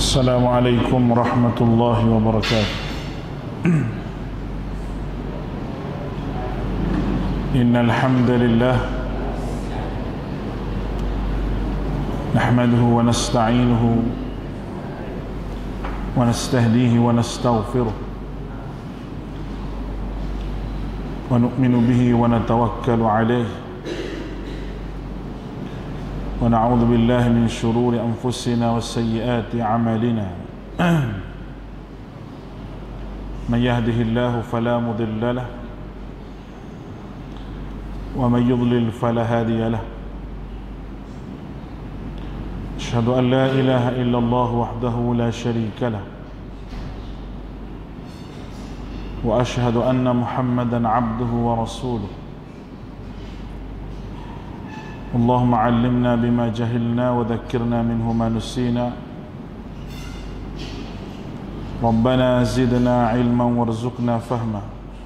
السلام عليكم ورحمة الله وبركاته. إن الحمد لله نحمده ونستعينه ونستهديه ونستغفره ونؤمن به ونتوكل عليه ونعوذ بالله من شرور أنفسنا وسيئات أعمالنا من يهده الله فلا مضل له ومن يضلل فلا هادي له أشهد أن لا إله إلا الله وحده لا شريك له وأشهد أن محمدا عبده ورسوله اللهم علمنا بما جهلنا وذكرنا منه ما نسينا ربنا زدنا علما وارزقنا فهما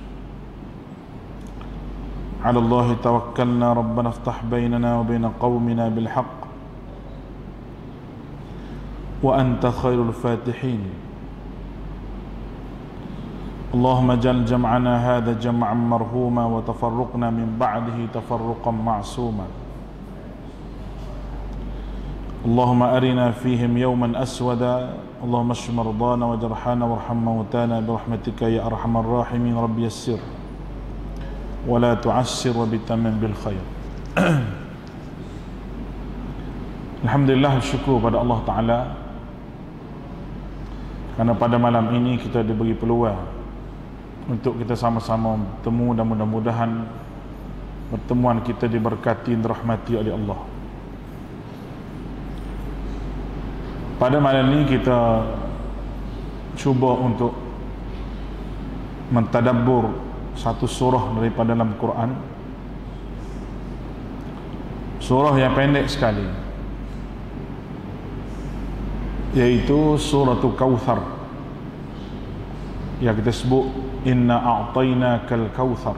على الله توكلنا ربنا افتح بيننا وبين قومنا بالحق وأنت خير الفاتحين اللهم اجعل جمعنا هذا جمعا مرحوما وتفرقنا من بعده تفرقا معصوما اللهم أرنا فيهم يوما أسودا اللهم اشف مرضانا وجرحانا وارحم موتانا برحمتك يا أرحم الراحمين رب يسر ولا تعسر وبتمم بالخير. Alhamdulillah, syukur pada Allah Ta'ala kerana pada malam ini kita diberi peluang untuk kita sama-sama bertemu dan mudah-mudahan pertemuan kita diberkati dan dirahmati oleh Allah. Pada malam ini kita cuba untuk mentadabbur satu surah daripada dalam Quran. Surah yang pendek sekali, yaitu Suratul Kautsar, yang kita sebut Inna a'tainakal kautsar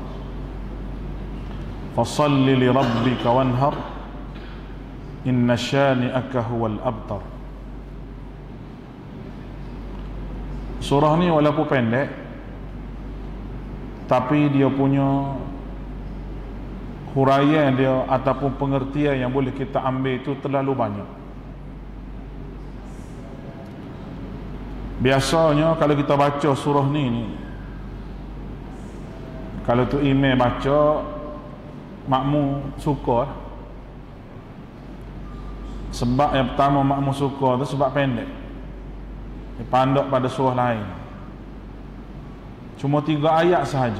fasalli li rabbika wanhar inna syani'aka huwal abtar. Surah ni walaupun pendek, tapi dia punya huraian dia ataupun pengertian yang boleh kita ambil itu terlalu banyak. Biasanya kalau kita baca surah ni kalau tu imam baca, makmum suka. Sebab yang pertama makmum suka tu sebab pendek, pandok pada surah lain cuma 3 ayat sahaja.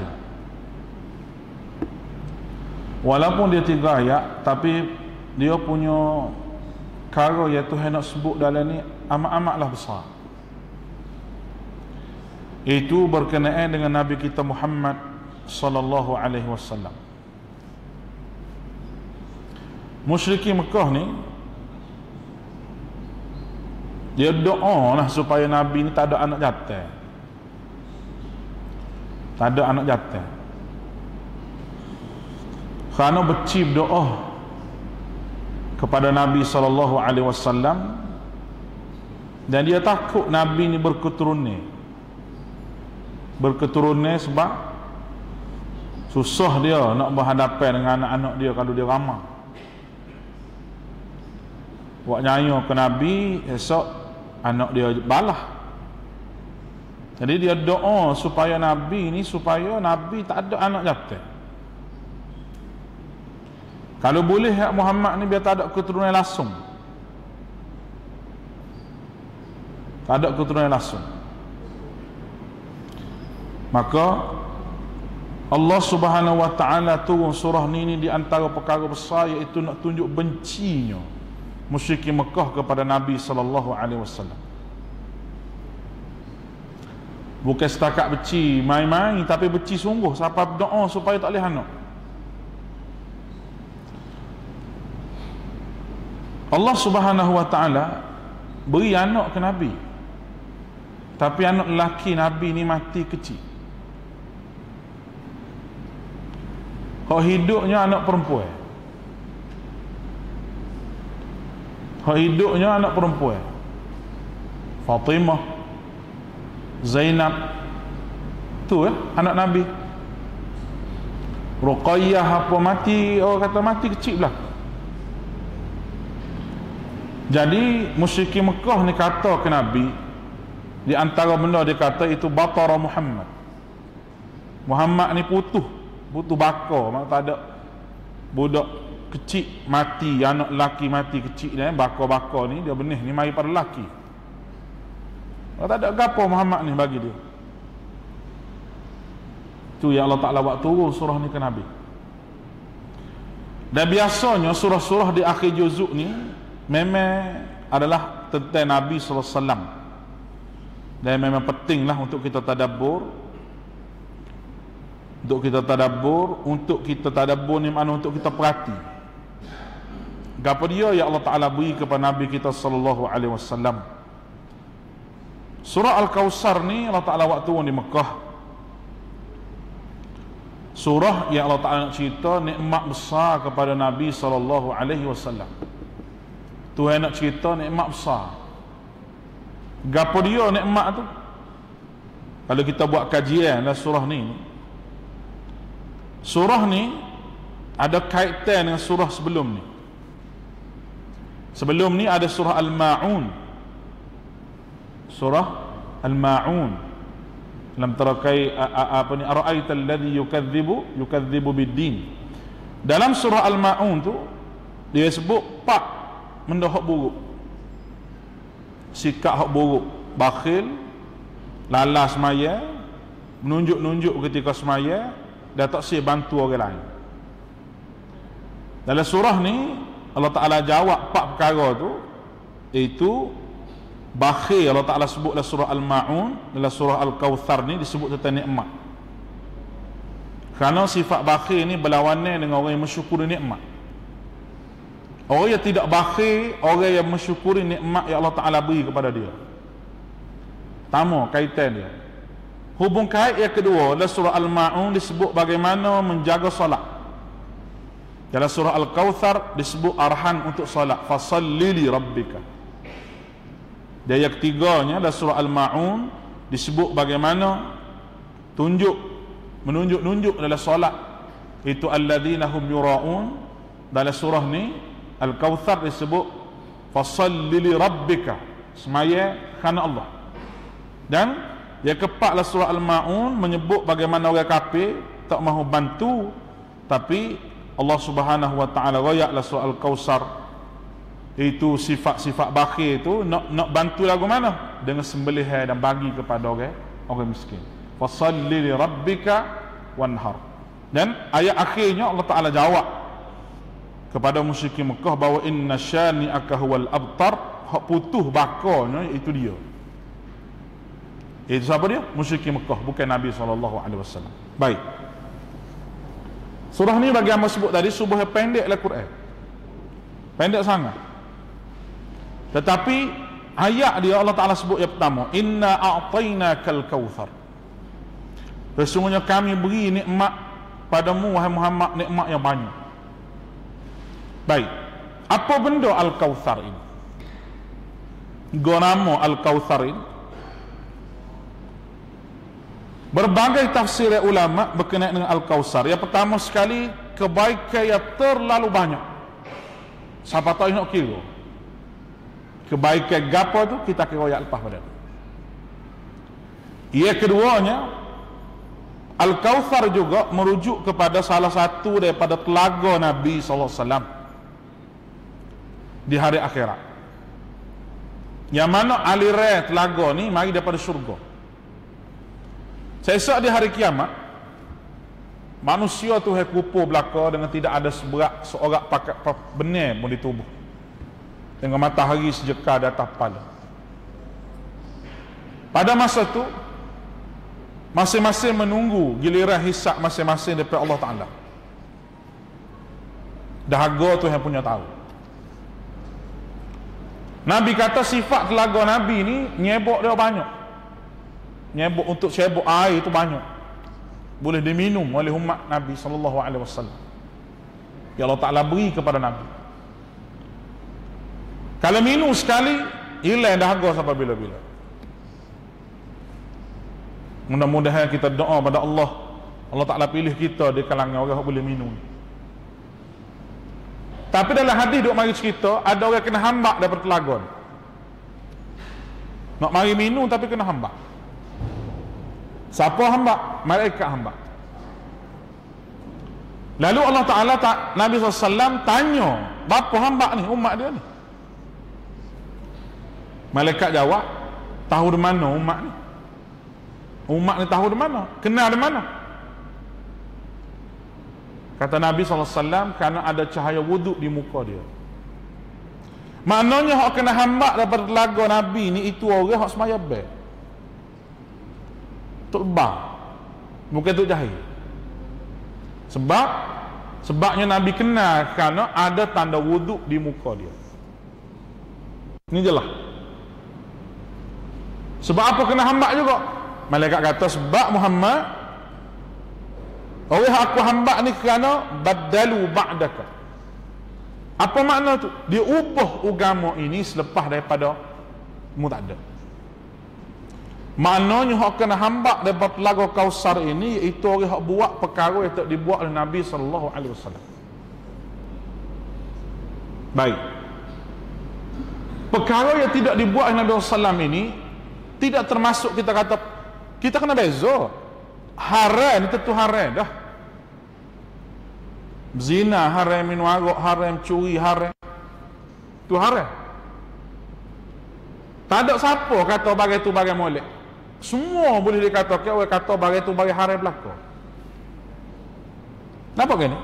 Walaupun dia 3 ayat, tapi dia punya cara yang Tuhan nak sebut dalam ni amat-amatlah besar. Itu berkenaan dengan Nabi kita Muhammad sallallahu alaihi wasallam. Musyrikin Mekah ni dia doa lah supaya Nabi ni tak ada anak jantan. Tak ada anak jantan. Kerana bercip doa kepada Nabi SAW, dan dia takut Nabi ni berketurunan. Berketurunan sebab susah dia nak berhadapan dengan anak-anak dia kalau dia ramah. Buat nyanyi ke Nabi, esok anak dia balah. Jadi dia doa supaya Nabi tak ada anak jantan. Kalau boleh Muhammad ni biar tak ada keturunan langsung. Tak ada keturunan langsung. Maka Allah Subhanahu wa taala turun surah ni di antara perkara besar, iaitu nak tunjuk bencinya musyrikin Mekah kepada Nabi sallallahu alaihi wasallam. Bukan setakat beci main-main, tapi beci sungguh sampai berdoa supaya tak boleh anak. Allah Subhanahu wa taala beri anak ke Nabi, tapi anak lelaki Nabi ni mati kecil. Hak hidupnya anak perempuan. Hak hidupnya anak perempuan. Fatimah, Zainab, tu anak Nabi. Ruqayyah apa mati, orang kata mati kecil lah. Jadi musyrikin Mekah ni kata ke Nabi, di antara benda dia kata itu batara Muhammad. Muhammad ni putus bakar, mak tak ada budak kecil mati, anak lelaki mati kecil dia bakar-bakar ni, dia benih ni mari pada lelaki. Tak ada gapo Muhammad ni bagi dia. Tu yang Allah Ta'ala buat turun surah ni ke Nabi. Dan biasanya surah-surah di akhir juzuk ni memang adalah tentang Nabi SAW. Dan memang pentinglah untuk kita tadabbur. Untuk kita tadabbur ni makna untuk kita perhati. Gapo dia yang Allah Ta'ala beri kepada Nabi kita sallallahu alaihi wasallam. Surah Al-Kautsar ni Allah Ta'ala buat turun di Mekah. Surah yang Allah Ta'ala nak cerita nikmat besar kepada Nabi sallallahu alaihi wasallam. Tuhan nak cerita nikmat besar. Gapo dia nikmat tu? Kalau kita buat kajian dalam surah ni, surah ni ada kaitan dengan surah sebelum ni. Sebelum ni ada surah Al-Ma'un. Surah Al-Ma'un. Lam tarakai apa ni, ara'aita alladhi yukadzibu bid-din. Dalam surah Al-Ma'un tu dia sebut 4 benda hak buruk. Sikap hak buruk, bakhil, lalas semaya, menunjuk-nunjuk ketika semaya, dan tak sih bantu orang lain. Dalam surah ni Allah Ta'ala jawab 4 perkara tu, iaitu bakhil. Allah Ta'ala sebut dalam surah Al-Ma'un, dalam surah Al-Kautsar ni disebut tentang nikmat. Kerana sifat bakhil ni berlawanan dengan orang yang mensyukuri nikmat. Orang yang tidak bakhil, orang yang mensyukuri nikmat yang Allah Ta'ala beri kepada dia. Pertama, kaitan dia. Hubung kait yang kedua, dalam surah Al-Ma'un disebut bagaimana menjaga solat. Dalam surah Al-Kautsar disebut arahan untuk solat. Fasalli li rabbika. Dan yang ketiganya dalam surah Al-Ma'un disebut bagaimana menunjuk-nunjuk dalam solat. Itu alladzina hum yura'un. Dalam surah ni Al-Kautsar disebut fasalli li rabbika, semaya kerana Allah. Dan yang keempat dalam surah Al-Ma'un menyebut bagaimana orang kafir tak mahu bantu, tapi Allah Subhanahu wa taala royak dalam surah Al-Kautsar itu sifat-sifat bakhil itu nak bantu lagu mana? Dengan sembelihan dan bagi kepada orang miskin. Fasalli li rabbika wanhar. Dan ayat akhirnya Allah Ta'ala jawab kepada musyrikin Mekah bahawa inna syani'aka huwal abtar, hak putuh bakarnya itu dia. Itu siapa dia? Musyrikin Mekah, bukan Nabi SAW. Baik. Surah ni bagi hamba sebut tadi, surah yang pendek dalam Quran. Pendek sangat. Tetapi ayat dia Allah Ta'ala sebut yang pertama, inna a'tainakal kautsar. Sesungguhnya kami beri nikmat padamu wahai Muhammad, nikmat yang banyak. Baik. Apa benda Al-Kautsar ini? Nama Al-Kautsar ini, berbagai tafsir ulama berkenaan dengan Al-Kautsar. Yang pertama sekali, kebaikan yang terlalu banyak. Siapa tahu nak kira kebaikan gapo tu, kita kira ayat lepas pada. Yang keduanya, Al-Kautsar juga merujuk kepada salah satu daripada telaga Nabi SAW di hari akhirat, yang mana aliran telaga ni mari daripada syurga. Sesok di hari kiamat, manusia tu hai kupur belaka dengan tidak ada seorang pakai benar pun di tubuh, dengan matahari sejeka di atas kepala. Pada masa tu masing-masing menunggu giliran hisab masing-masing daripada Allah Ta'ala. Dahaga tu yang punya tahu. Nabi kata sifat telaga Nabi ni nyebok dia banyak. Nyebok untuk nyebok air tu banyak. Boleh diminum oleh umat Nabi SAW. Ya Allah Ta'ala beri kepada Nabi. Kalau minum sekali, hilang dahaga sampai bila-bila. Mudah-mudahan kita doa pada Allah, Allah Ta'ala pilih kita di kalangan orang yang boleh minum. Tapi dalam hadis duk mari cerita, ada orang kena hambak daripada telaga. Nak mari minum tapi kena hambak. Siapa hambak? Malaikat hambak. Lalu Allah Ta'ala Nabi SAW tanya, bapa hambak ni, umat dia ni? Malaikat jawab, tahu di mana umat ni? Umat ni tahu di mana? Kenal di mana? Kata Nabi SAW, kerana ada cahaya wuduk di muka dia. Maknanya hak kena hambak daripada telaga Nabi ni, itu orang hak semaya beg. Tuk bang, bukan tuk jahil. Sebabnya Nabi kenal kerana ada tanda wuduk di muka dia. Ini jelas. Sebab apa kena hambak juga? Malaikat kata sebab Muhammad, orang aku hambak ni kerana badalu ba'daka. Apa makna tu? Dia ubah agama ini selepas daripada mu tak ada. Maknanya hak kena hambak daripada telaga Kausar ini, iaitu orang hak buat perkara yang tak dibuat oleh Nabi SAW. Baik. Perkara yang tidak dibuat oleh Nabi SAW ini tidak termasuk kita kata, kita kena beza. Haram itu tentu haram dah. Zina haram, minum arak haram, curi haram. Itu haram. Tak ada siapa kata bagai tu bagai molek. Semua boleh dikatakan orang kata bagai tu bagai haram belaka. Kenapa gini?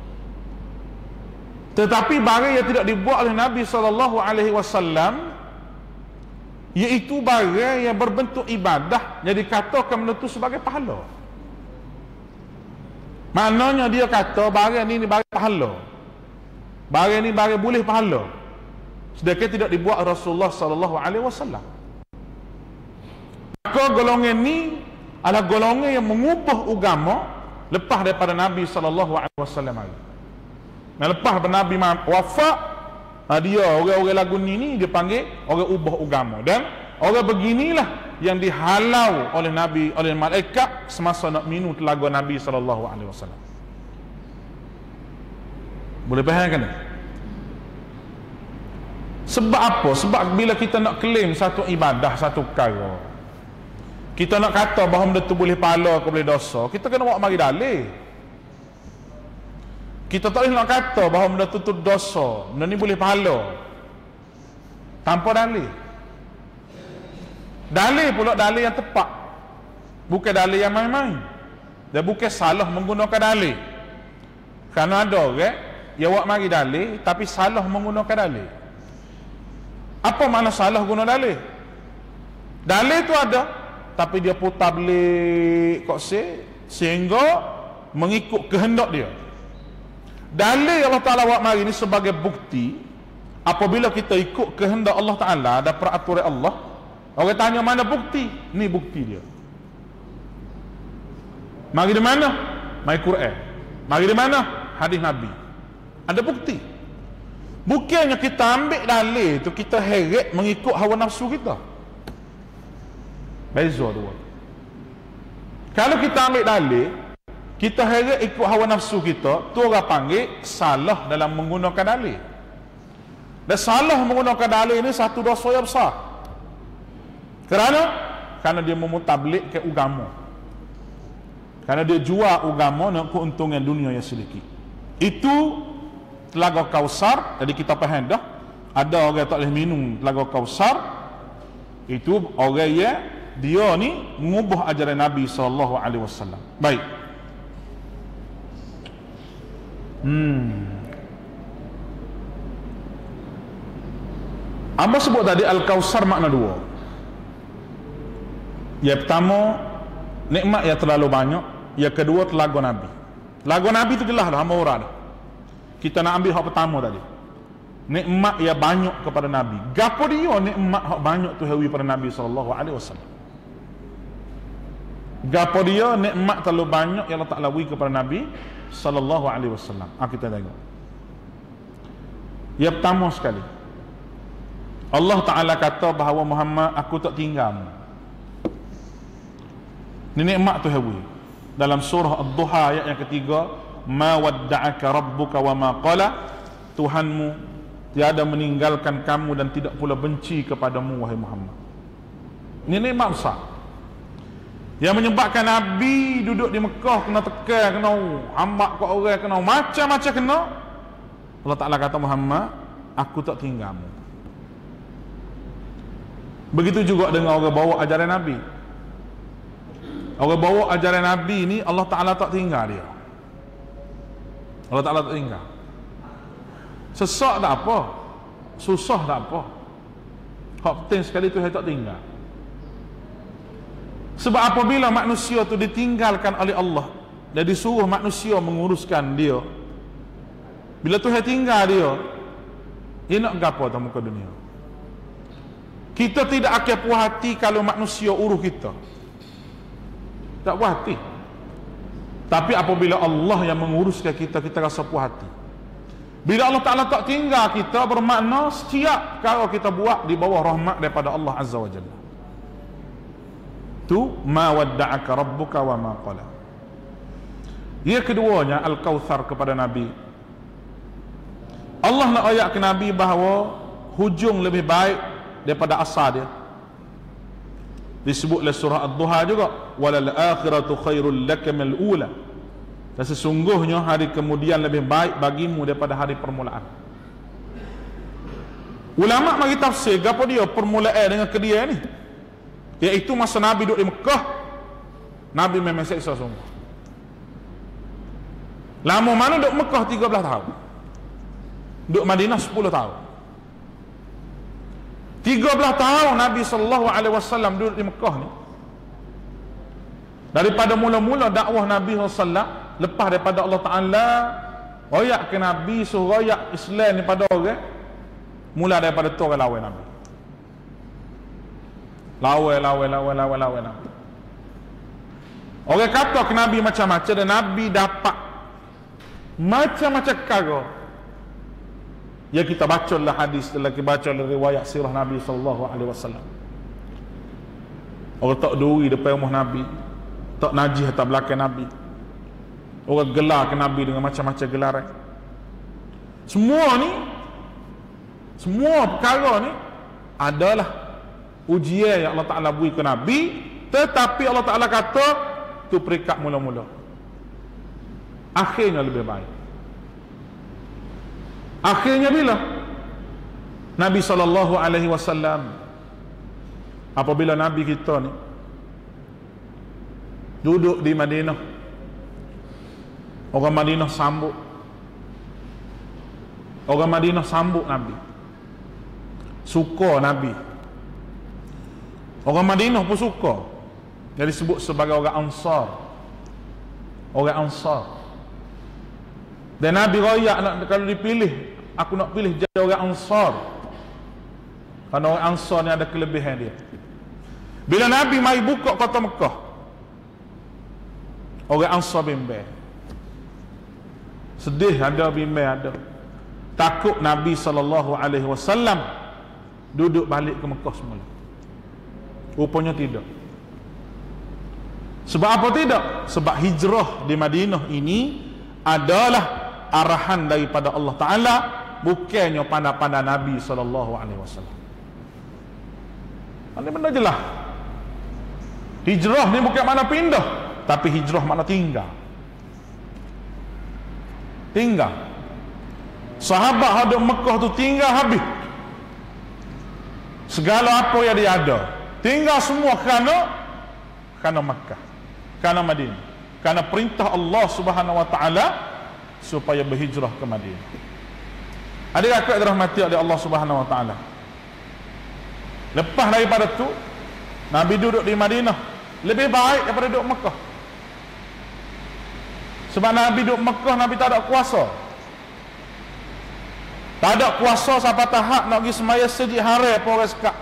Tetapi barang yang tidak dibuat oleh Nabi SAW, iaitu barang yang berbentuk ibadah, yang dikatakan benda tu sebagai pahala. Maknanya dia kata barang ni barang pahala, barang ni barang boleh pahala, sedangkan tidak dibuat Rasulullah SAW. Maka golongan ni adalah golongan yang mengubah agama lepas daripada Nabi SAW. Lepas Nabi wafat, dia orang-orang lagu ni dia panggil orang ubah agama. Dan orang beginilah yang dihalau oleh Nabi, oleh malaikat semasa nak minum telaga Nabi SAW. Boleh faham kan? Sebab apa? Sebab bila kita nak claim satu ibadah, satu perkara, kita nak kata bahawa benda tu boleh pahala ke boleh dosa, kita kena bawa mari dalil. Kita tak boleh nak kata bahawa benda tu dosa, benda ni boleh pahala tanpa dalil. Dalil pula dalil yang tepat, bukan dalil yang main-main. Dan bukan salah menggunakan dalil. Kerana ada orang yang buat mari dalil tapi salah menggunakan dalil. Apa makna salah guna dalil? Dalil tu ada, tapi dia putar belik sehingga mengikut kehendak dia. Dalil Allah Ta'ala buat mari ni sebagai bukti. Apabila kita ikut kehendak Allah Ta'ala dan peraturan Allah, orang tanya mana bukti? Ni bukti dia. Mari di mana? Mari Quran. Mari di mana? Hadis Nabi. Ada bukti. Bukannya kita ambil dalil tu kita heret mengikut hawa nafsu kita. Beza dua. Kalau kita ambil dalil kita heret ikut hawa nafsu kita, tu orang panggil salah dalam menggunakan dalil. Dan salah menggunakan dalil ini satu dosa yang besar. Kerana dia memutablikkan agama. Kerana dia jual agama nak keuntungan dunia yang sedikit. Itu telaga Kausar. Jadi kita faham dah, ada orang tak boleh minum telaga Kausar. Itu orang yang dia ni mengubah ajaran Nabi SAW. Baik. Amba sebut tadi Al-Kausar makna dua. Yang pertama, nikmat yang terlalu banyak. Yang kedua, telaga Nabi. Telaga Nabi itu jelas dah, hamba orang dah. Kita nak ambil hak pertama tadi, nikmat yang banyak kepada Nabi. Gapo dia nikmat hak banyak tu hawi pada Nabi SAW? Gapo dia nikmat terlalu banyak yang Allah Ta'ala wi kepada Nabi SAW? Kita tengok. Yang pertama sekali, Allah Ta'ala kata bahawa Muhammad, aku tak tinggalmu. Ini nikmat tu hewi. Dalam surah Ad-Duha ayat yang ketiga, ma wadda'aka rabbuka wa ma qala, Tuhanmu tiada meninggalkan kamu dan tidak pula benci kepadamu wahai Muhammad. Ini nikmat besar yang menyebabkan Nabi duduk di Mekah kena tekan, kena hambak kat orang, kena macam-macam kena. Allah Ta'ala kata, Muhammad, aku tak tinggalmu. Begitu juga dengan orang bawa ajaran Nabi. Orang bawa ajaran Nabi ni Allah Ta'ala tak tinggal dia. Allah Ta'ala tak tinggal. Sesak tak apa, susah tak apa, hak penting sekali tu saya tak tinggal. Sebab apabila manusia tu ditinggalkan oleh Allah dan disuruh manusia menguruskan dia, bila Tuhan tinggal dia nak gapo atas muka dunia. Kita tidak akan puas hati kalau manusia urus kita, tak puas hati. Tapi apabila Allah yang menguruskan kita, kita rasa puas hati. Bila Allah Ta'ala tak tinggal kita, bermakna setiap kalau kita buat di bawah rahmat daripada Allah Azza wa Jalla. Tu ma wadda'aka rabbuka wa ma qala. Yang keduanya, Al-Kautsar kepada Nabi. Allah nak ayat ke Nabi bahawa hujung lebih baik daripada asal dia. Disebut oleh surah Ad-Duha juga, walal akhiratu khairul laka minal ula. Dan sesungguhnya hari kemudian lebih baik bagimu daripada hari permulaan. Ulama bagi tafsir gapo dia permulaan dengan kedia ni, iaitu masa Nabi duduk di Mekah, Nabi memang seksa sungguh. Lama mana duduk Mekah 13 tahun, duduk Madinah 10 tahun. 13 tahun Nabi SAW duduk di Mekah ni. Daripada mula-mula dakwah Nabi SAW, lepas daripada Allah Ta'ala royak ke Nabi, suruh royak Islam ni pada orang, mula daripada tu orang lawan Nabi. Lawan Nabi. Orang kata ke Nabi macam-macam dan Nabi dapat macam-macam perkara. Ya kita baca lah hadis, kita baca lah riwayat sirah Nabi SAW. Orang tak duri depan rumah Nabi, tak najis atas belakang Nabi. Orang gelar ke Nabi dengan macam-macam gelaran. Semua perkara ni adalah ujian yang Allah Ta'ala beri ke Nabi. Tetapi Allah Ta'ala kata tu peringkat mula-mula, akhirnya lebih baik. Akhirnya bila Nabi SAW, apabila Nabi kita ni duduk di Madinah, orang Madinah sambut. Orang Madinah sambut Nabi, suka Nabi. Orang Madinah pun suka. Jadi disebut sebagai orang Ansar. Orang Ansar. Dan Nabi royak kalau dipilih, aku nak pilih jadi orang Ansar, kerana orang Ansar ni ada kelebihan dia. Bila Nabi mari buka kota Mekah, orang Ansar bimbang. Sedih ada, bimbang ada. Takut Nabi SAW duduk balik ke Mekah semula. Rupanya tidak. Sebab apa tidak? Sebab hijrah di Madinah ini adalah arahan daripada Allah Ta'ala, bukannya pandai-pandai Nabi SAW. Ini benda jelas. Hijrah ni bukan makna pindah, tapi hijrah makna tinggal. Tinggal. Sahabat hadap Mekah tu tinggal habis. Segala apa yang dia ada, tinggal semua kerana Mekah, kerana Madinah, kerana perintah Allah Subhanahu Wa Ta'ala supaya berhijrah ke Madinah. Adakah kau dirahmati oleh Allah Subhanahu Wa Ta'ala? Lepas daripada tu, Nabi duduk di Madinah lebih baik daripada duduk Mekah. Sebab Nabi duduk Mekah, Nabi tak ada kuasa. Tak ada kuasa sampai tahap nak pergi semaya sejid hari pun orang sekak.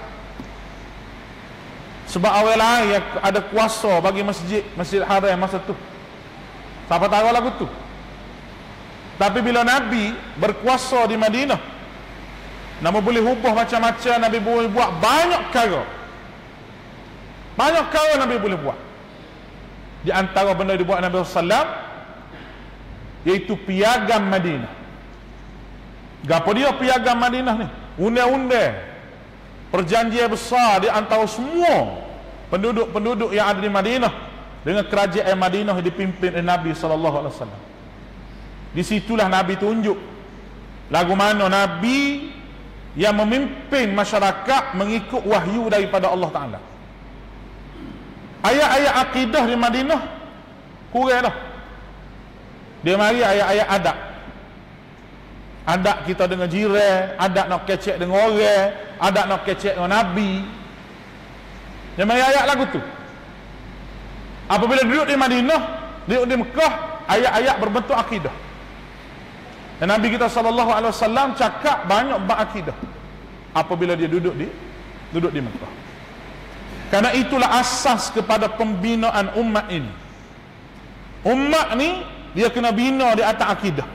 Sebab awal lain yang ada kuasa bagi masjid haram masa tu, siapa tahu lagu tu. Tapi bila Nabi berkuasa di Madinah, Nabi boleh ubah macam-macam, Nabi boleh buat banyak perkara. Banyak perkara Nabi boleh buat. di antara benda dibuat Nabi SAW, iaitu piagam Madinah. Gapo dia piagam Madinah ni? Undang-undang perjanjian besar di antara semua penduduk-penduduk yang ada di Madinah dengan kerajaan Madinah yang dipimpin oleh Nabi SAW. Di situlah Nabi tunjuk lagu mana Nabi yang memimpin masyarakat mengikut wahyu daripada Allah Ta'ala. Ayat-ayat akidah di Madinah kurang dah. Dia mari ayat-ayat adab. Adab kita dengan jiran, adab nak kecek dengan orang, adab nak kecek dengan Nabi. Dia mari ayat lagu tu. Apabila duduk di Madinah, duduk di Mekah, ayat-ayat berbentuk akidah. Dan Nabi kita SAW cakap banyak bab akidah apabila dia duduk di Mekah. Karena itulah asas kepada pembinaan umat ini. Umat ni dia kena bina di atas akidah.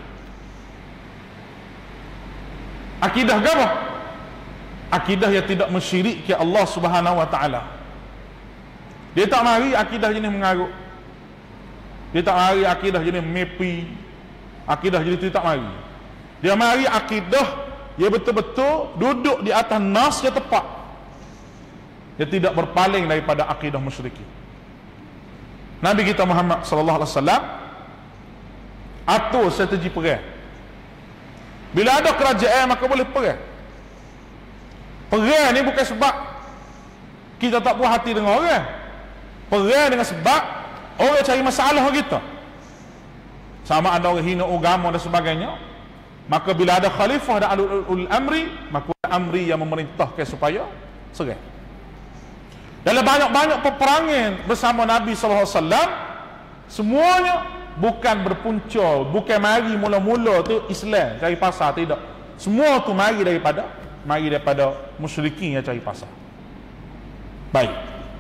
Akidah apa? Akidah yang tidak mensyirikkan Allah Subhanahu wa taala. Dia tak mari akidah jenis mengarut. Dia tak mari akidah jenis mepi. Akidah jenis itu tak mari. Dia mari akidah yang betul-betul duduk di atas nas yang tepat. Dia tidak berpaling daripada akidah musyrikin. Nabi kita Muhammad sallallahu alaihi wasallam atur strategi perang. Bila ada kerajaan maka boleh perang. Perang ni bukan sebab kita tak puas hati dengan orang. Perang dengan sebab orang cari masalah kita. Sama ada orang hina agama dan sebagainya. Maka bila ada khalifah dan ulul amri, maka amri yang memerintahkan supaya serang. Dalam banyak-banyak peperangan bersama Nabi SAW, semuanya bukan berpunca, bukan mari mula-mula tu Islam cari pasar, tidak. Semua tu mari daripada musyrikin yang cari pasar. Baik.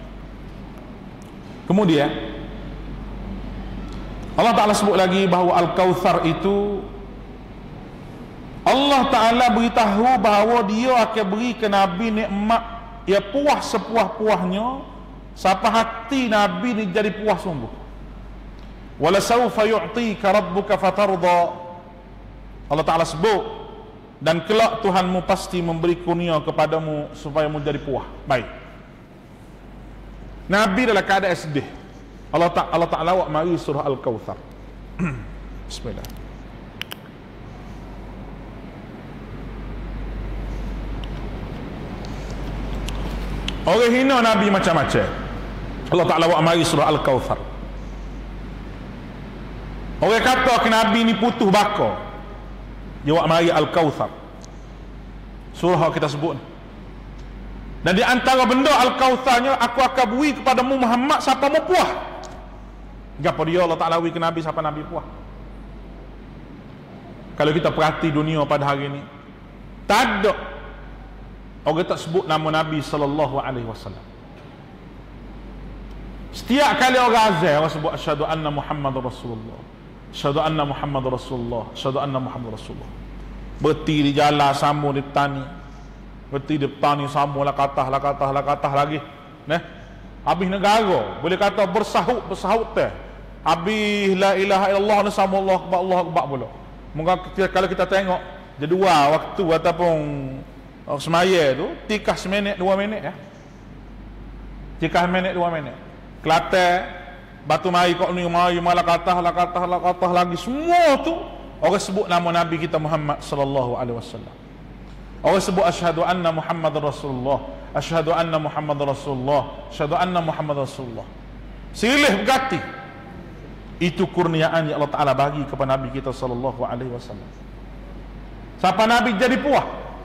Kemudian Allah Ta'ala sebut lagi bahawa Al-Kautsar itu Allah Ta'ala beritahu bahawa dia akan beri ke Nabi nikmat ya puas sepuas-puasnya sampai hati Nabi ni jadi puas sungguh. Wala sawfa yu'tika rabbuka fatarda. Allah Ta'ala sebut, dan kelak Tuhanmu pasti memberi kurnia kepadamu supaya mu jadi puas. Baik. Nabi dalam keadaan sedih. Allah Ta'ala awak mari surah Al-Kautsar. Bismillah. Orang hina Nabi macam-macam. Allah Ta'ala awak mari surah Al-Kautsar. Orang kata ke Nabi ni putus baka. Dia awak mari Al-Kautsar. Surah kita sebut. Dan di antara benda Al-Kautsarnya, aku akan beri kepadamu Muhammad siapa mu puas. Gapo dia Allah Ta'ala beri ke Nabi siapa Nabi puas. Kalau kita perhati dunia pada hari ini, tak ada orang tak sebut nama Nabi sallallahu alaihi wasallam. Setiap kali orang azan, orang sebut asyhadu anna Muhammadar Rasulullah. Asyhadu anna Muhammadar Rasulullah. Asyhadu anna Muhammadar Rasulullah. Berhenti di jalan, sambung di tani. Berhenti di tani, sambung lah katah lagi. Nah, habis negara, boleh kata bersahut teh. Habis la ilaha illallah ni sambung Allah akbar pula. Mungkin kalau kita tengok jadual waktu ataupun semaya tu tikah seminit 2 minit ya. Tikah minit 2 minit. Kelantan Batu Mari kok ni mari malah katah lagi semua tu orang sebut nama Nabi kita Muhammad sallallahu alaihi wasallam. Orang sebut asyhadu anna Muhammadar Rasulullah, asyhadu anna Muhammadar Rasulullah, asyhadu anna Muhammadar Rasulullah. Silih berganti. Itu kurniaan yang Allah Ta'ala bagi kepada Nabi kita sallallahu alaihi wasallam. Siapa Nabi jadi puas.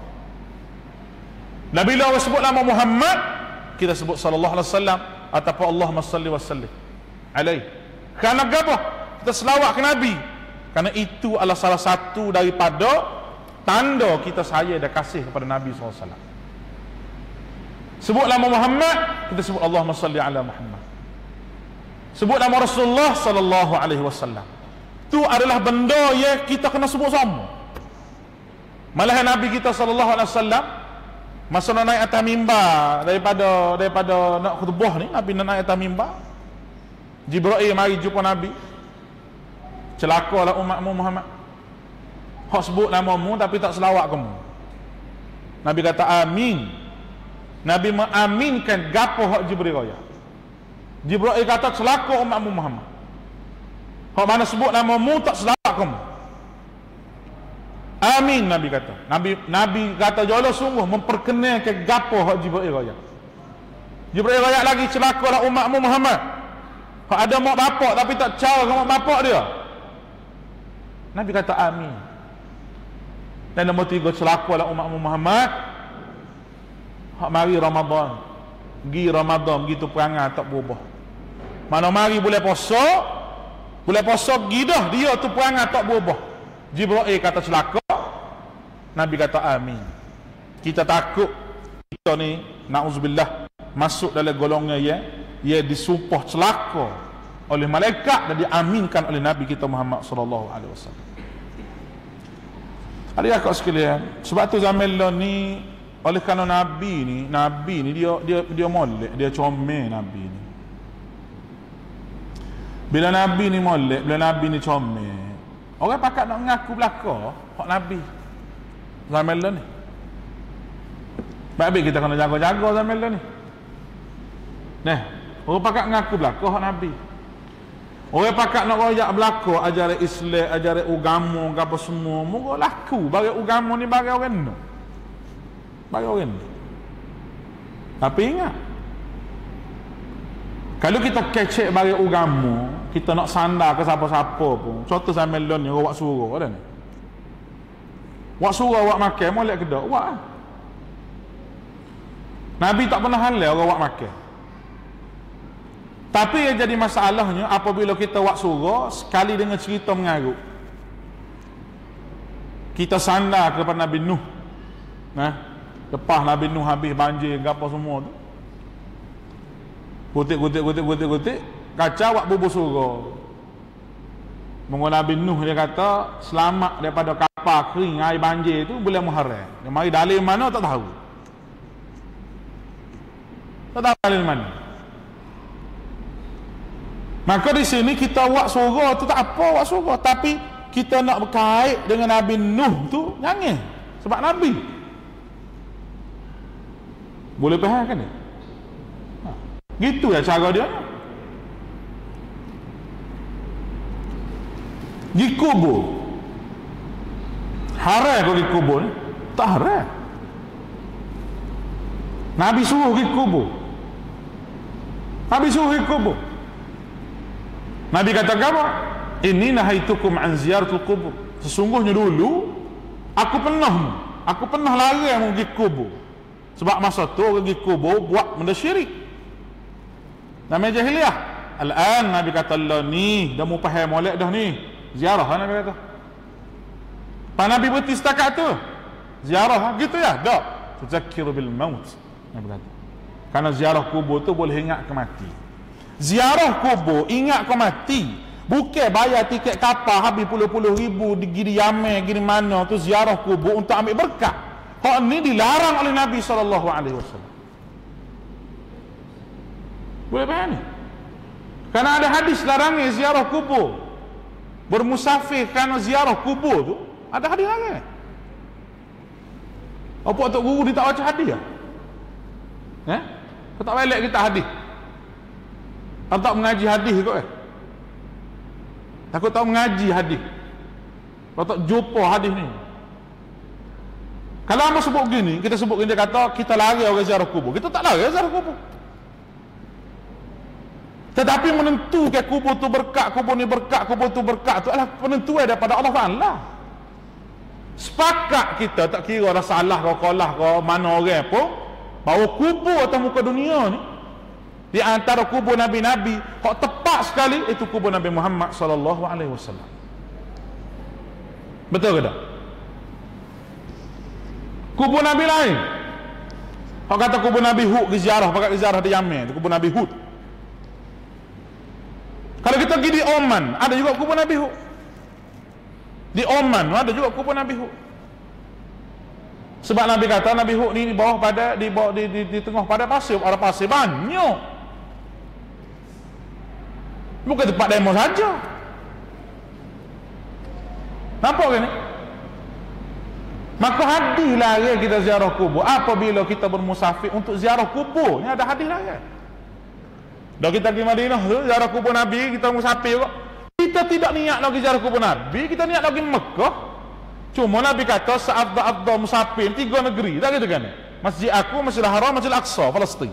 Dan bila orang sebut nama Muhammad, kita sebut sallallahu alaihi wasallam ataupun Allahumma salli wa sallim alaihi. Kerana apa? Kita selawat ke Nabi. Kerana itu adalah salah satu daripada tanda kita sayang dan kasih kepada Nabi SAW. Sebut nama Muhammad, kita sebut Allahumma salli ala Muhammad. Sebut nama Rasulullah sallallahu alaihi wasallam. Itu adalah benda yang kita kena sebut sama. Malah Nabi kita sallallahu alaihi wasallam masa nak naik atas mimbar daripada nak khutbah ni, Nabi nak naik atas mimbar. Jibril mari jumpa Nabi. Celakalah umatmu Muhammad. Hak sebut namamu tapi tak selawat kamu. Nabi kata amin. Nabi mengaminkan gapo hak Jibril raya. Jibril kata celaka umatmu Muhammad. Hak mana sebut namamu tak selawat kamu. Amin, Nabi kata. Nabi kata jauh sungguh memperkenalkan gapo hak Jibril raya. Jibril raya lagi celakalah umatmu Muhammad. Hak ada mak bapak tapi tak cara dengan mak bapak dia. Nabi kata amin. Dan nombor 3, celakalah umatmu Muhammad. Hak mari Ramadan. Pergi Ramadan begitu perangai tak berubah. Mana mari boleh puasa pergi dah dia tu perangai tak berubah. Jibril kata celaka. Nabi kata amin. Kita takut kita ni na'udzubillah masuk dalam golongan ia disumpah celaka oleh malaikat dan diaminkan oleh Nabi kita Muhammad sallallahu alaihi wasallam. Adik-adik sekalian, sebab tu zaman ni oleh kerana Nabi ni dia molek, dia comel Nabi ni. Bila Nabi ni molek, bila Nabi ni comel, orang pakat nak mengaku belaka hak Nabi zaman ni. Baik kita kena jaga-jaga zaman ni. Nah, orang pakat mengaku belaka hak Nabi. Orang pakat nak royak belaka ajaran Islam, ajaran agama, apa semua, moga laku bagi agama ni bagi orang ni. Bagi orang ni. Tapi ingat, kalau kita kecek bagi agama, kita nak sandar ke siapa-siapa pun. Contoh zaman ni orang buat suruh ada ni. Buat suruh awak makan, molek kedak, buat lah. Nabi tak pernah halal orang buat makan. Tapi yang jadi masalahnya apabila kita buat surah sekali dengan cerita mengarut. Kita sandar kepada Nabi Nuh. Lepas Nabi Nuh habis banjir apa semua tu. Kutik kacau buat bubur surah. Mengapa Nabi Nuh dia kata selamat daripada kapal kering air banjir tu bulan Muharram. Dia mari dalil mana tak tahu. Tak tahu dalil mana. Maka di sini kita buat surah tu tak apa buat surah, tapi kita nak berkait dengan Nabi Nuh tu jangan sebab Nabi. Boleh faham kan dia? Gitu ya cara dia. Di kubur. Haram kau di kubur ni? Tak haram. Nabi suruh pergi kubur. Nabi suruh pergi kubur. Nabi kata apa? Inni nahaitukum an ziyaratul kubur. Sesungguhnya dulu aku pernah larang pergi kubur. Sebab masa tu orang pergi kubur buat benda syirik. Namanya jahiliyah. Al-an Nabi kata Allah ni dah mu faham molek dah ni. Ziarah Nabi kata. Pak Nabi berhenti setakat tu. Ziarah gitu ya? Tak. Tuzakkiru bil maut. Nabi kata. Karena ziarah kubur tu boleh ingat ke mati. Ziarah kubur ingat kau mati. Bukan bayar tiket kapal habis puluh-puluh ribu di Yaman gini mana tu ziarah kubur untuk ambil berkat. Hak ni dilarang oleh Nabi SAW. Boleh faham ni? Karena ada hadis larangnya ziarah kubur. Bermusafir kerana ziarah kubur tu ada hadis larang. Apa Tok Guru dia tak baca hadis lah? Kau tak balik kita hadis. Kau tak mengaji hadis kot Takut tak mengaji hadis. Kau tak jumpa hadis ni. Kalau apa sebut gini, kita sebut gini, dia kata kita lari orang ziarah kubur. Kita tak lari ziarah kubur. Tetapi menentukan kubur tu berkat, kubur ni berkat, kubur tu berkat tu adalah penentuan daripada Allah Ta'ala. Sepakat kita, tak kira ada salah ke kalah ke mana orang pun, bahawa kubur atas muka dunia ni di antara kubur Nabi-Nabi hak tepat sekali itu kubur Nabi Muhammad sallallahu alaihi wasallam. Betul ke tak? Kubur Nabi lain. Hak kata kubur Nabi Hud di ziarah, pakai ziarah di Yaman, kubur Nabi Hud. Kalau kita pergi di Oman, ada juga kubur Nabi Hud. Di Oman ada juga kubur Nabi Hud. Sebab Nabi kata Nabi Hud ni di bawah pada di tengah pada pasir, ada pasir banyak. Bukan tempat demo saja. Nampak kan ni? Maka hadis lagi kita ziarah kubur apabila kita bermusafir untuk ziarah kubur. Ni ada hadis lagi. Dah kita pergi Madinah tu ziarah kubur Nabi, kita musafir juga. Kita tidak niat nak pergi ziarah kubur Nabi, kita niat nak pergi Mekah. Cuma Nabi kata seafdal-afdal musafir 3 negeri, tak gitu kan? Masjid aku, Masjidil Haram, Masjidil Aqsa, Palestin.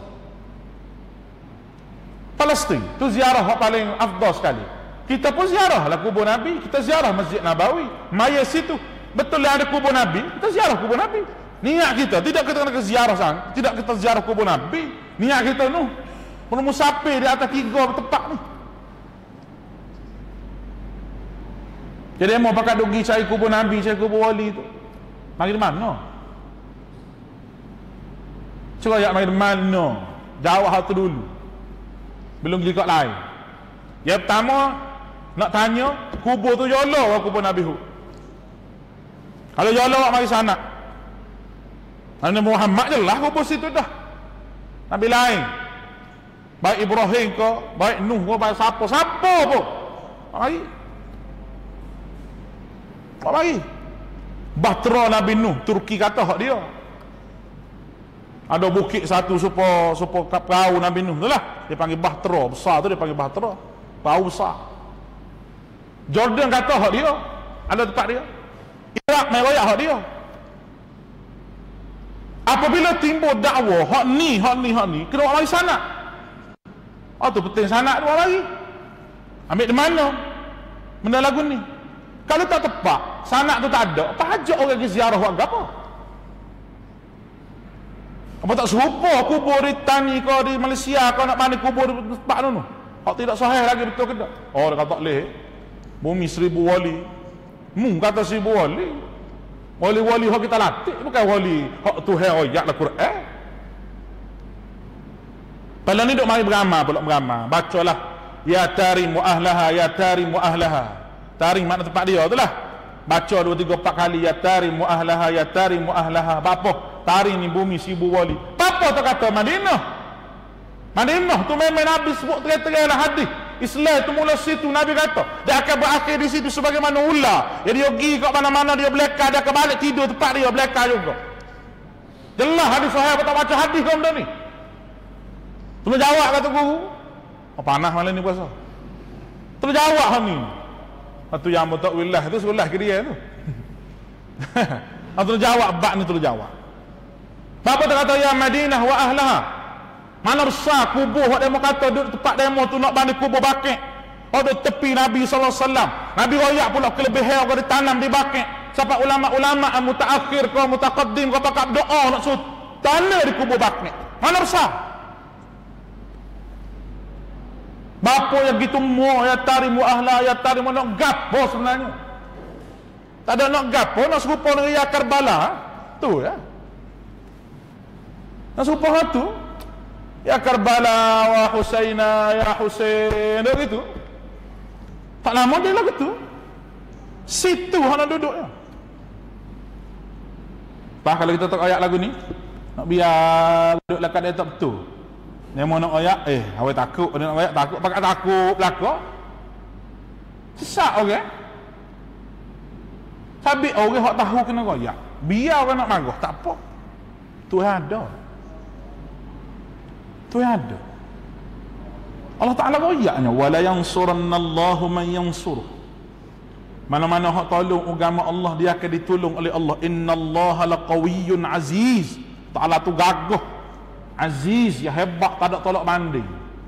Palestin tu ziarah yang paling afdal sekali. Kita pun ziarah lah kubur Nabi, kita ziarah Masjid Nabawi, maya situ. Betul ada kubur Nabi, kita ziarah kubur Nabi. Niat kita tidak kita nak ziarah sang, tidak kita ziarah kubur Nabi. Niat kita tu perlu musafir di atas 3 tempat ni. Jadi mau pakai dogi cari kubur Nabi, cari kubur wali tu. Mari di mana? Cuba ya mari di mana? Jawab hal tu dulu. Belum pergi kat lain. Yang pertama nak tanya kubur tu jolo ke kubur Nabi Hud? Kalau jolo mari sana. Nabi Muhammad jelah kubur situ dah. Nabi lain. Baik Ibrahim ke, baik Nuh ke, baik siapa pun. Mari. Mari. Bahtera Nabi Nuh, Turki kata hak dia. Ada bukit satu supaya perahu Nabi Nuh tu lah. Dia panggil Bahtera, besar tu dia panggil Bahtera. Perahu besar. Jordan kata hak dia. Ada tempat dia. Iraq mai royak hak dia. Apabila timbul dakwah hak ni, kena mari sana. Oh tu penting sana dua lagi. Ambil di mana? Benda lagu ni. Kalau tak tepat, sana tu tak ada. Apa hajat orang pergi ziarah buat apa? Apa tak serupa kubur di Tani ke di Malaysia kau nak mana kubur di tempat tu? Hak tidak sahih lagi betul ke tak? Oh dia kata tak boleh. Bumi 1000 wali. Kata 1000 wali. Wali-wali hak kita latih bukan wali hak Tuhan royak lah Quran. Pada ni duk mari beramal pula beramal. Bacalah ya tarim wa ahlaha ya tarim wa ahlaha. Tarim makna tempat dia tu lah. Baca 2 3 4 kali ya tarim wa ahlaha ya tarim wa ahlaha. Apa? Tarim ni bumi 1000 wali. Apa tu kata Madinah? Madinah tu memang Nabi sebut terang-terang lah hadis. Islam tu mula situ Nabi kata dia akan berakhir di situ sebagaimana ular. Jadi dia pergi kat mana-mana dia belakang, dia akan balik tidur tempat dia belakang juga. Jelas hadis sahih apa tak baca hadis kau benda ni. Tolong jawab kata guru. Oh, panas malam ni puasa. Tolong jawab hang ni.Atu yang mutakwillah tu sebelah ke dia tu. Tolong jawab bab ni tolong jawab. Bapa tu kata ya Madinah wa ahlaha. Mana besar kubur hak demo kata duduk tempat demo tu nak banding kubur bakit. Oh duduk tepi Nabi sallallahu alaihi wasallam. Nabi royak pula kelebihan kau ditanam di bakit. Sampai ulama-ulama mutaakhir kau mutaqaddim kau pakai doa nak suruh tanam di kubur bakit. Mana besar? Bapa yang gitu mu ya tarimu ahla ya tarimu nak gapo sebenarnya. Tak ada nak gapo nak serupa dengan ya Karbala. Tu ya. Nak serupa tu. Ya Karbala wa Husaina ya Husain dah gitu. Tak lama dia lah gitu. Situ hang nak duduk ya. Pak kalau kita tak ayat lagu ni nak biar duduk dekat dia tak betul. Dia mau nak ayat awak takut dia nak ayat takut pakai takut belaka. Sesak orang. Sabik orang hak tahu kena royak. Biar orang nak marah tak apa. Tuhan ada. Tu yang ada. Allah Ta'ala royaknya wala yansurannallahu man yansur. Mana-mana hak tolong agama Allah dia akan ditolong oleh Allah. Innallaha laqawiyyun aziz. Ta'ala tu gagah. Aziz ya hebat tak ada tolak banding.